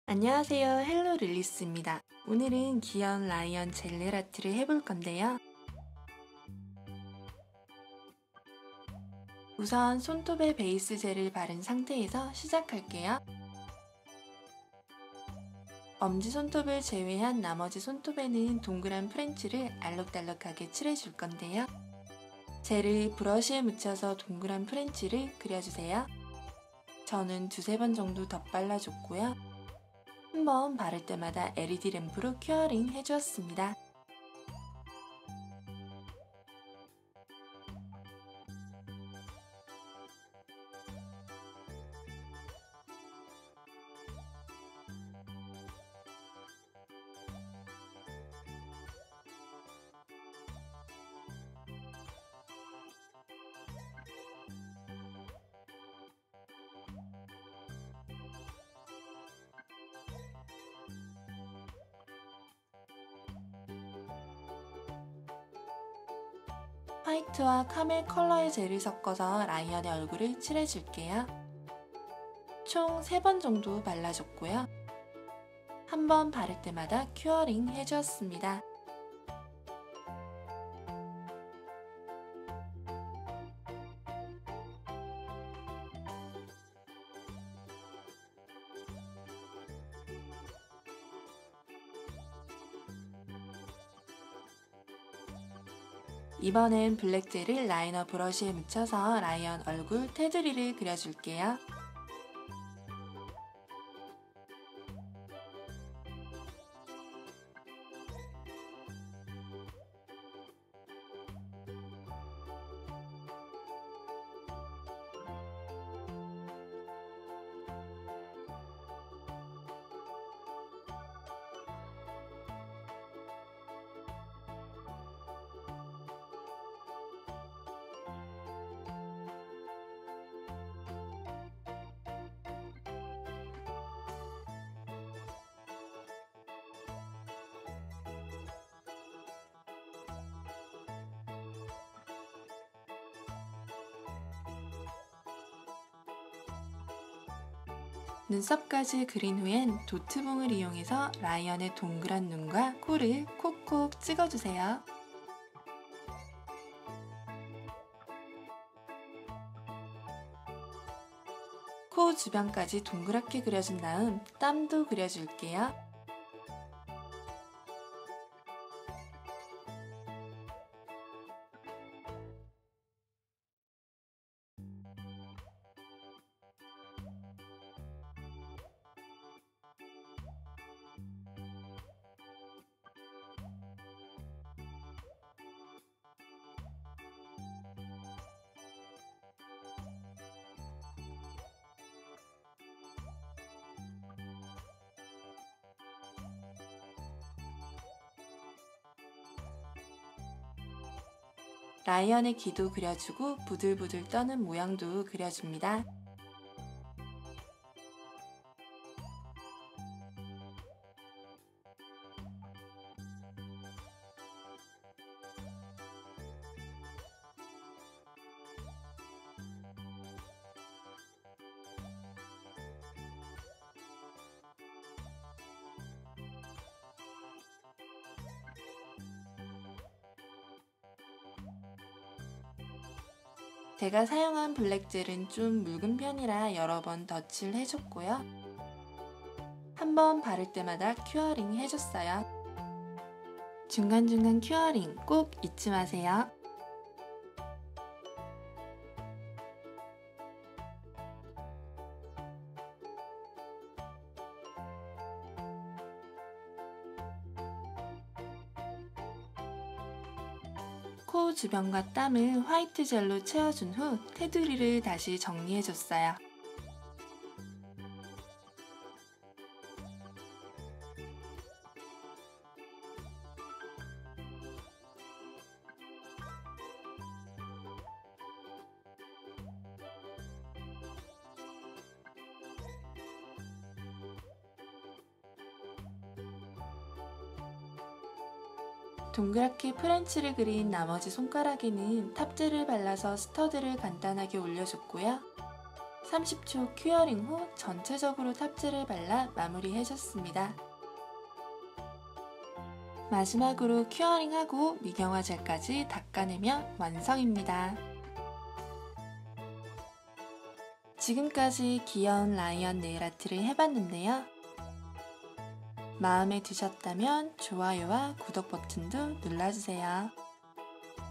안녕하세요. 헬로 릴리스입니다. 오늘은 귀여운 라이언 젤리 아트를 해볼 건데요. 우선 손톱에 베이스 젤을 바른 상태에서 시작할게요. 엄지손톱을 제외한 나머지 손톱에는 동그란 프렌치를 알록달록하게 칠해줄 건데요. 젤을 브러쉬에 묻혀서 동그란 프렌치를 그려주세요. 저는 두세 번 정도 덧발라줬고요. 한번 바를 때마다 LED 램프로 큐어링 해주었습니다. 화이트와 카멜 컬러의 젤을 섞어서 라이언의 얼굴을 칠해줄게요. 총 3번 정도 발라줬고요. 한 번 바를 때마다 큐어링 해주었습니다. 이번엔 블랙 젤을 라이너 브러쉬에 묻혀서 라이언 얼굴 테두리를 그려줄게요. 눈썹까지 그린 후엔 도트봉을 이용해서 라이언의 동그란 눈과 코를 콕콕 찍어주세요. 코 주변까지 동그랗게 그려준 다음 땀도 그려줄게요. 라이언의 귀도 그려주고 부들부들 떠는 모양도 그려줍니다. 제가 사용한 블랙젤은 좀 묽은 편이라 여러 번 덧칠 해줬고요. 한 번 바를 때마다 큐어링 해줬어요. 중간중간 큐어링 꼭 잊지 마세요. 코 주변과 땀을 화이트 젤로 채워준 후 테두리를 다시 정리해줬어요. 동그랗게 프렌치를 그린 나머지 손가락에는 탑젤을 발라서 스터드를 간단하게 올려줬고요. 30초 큐어링 후 전체적으로 탑재를 발라 마무리해줬습니다. 마지막으로 큐어링하고 미경화 젤까지 닦아내면 완성입니다. 지금까지 귀여운 라이언 네일아트를 해봤는데요. 마음에 드셨다면 좋아요와 구독 버튼도 눌러주세요.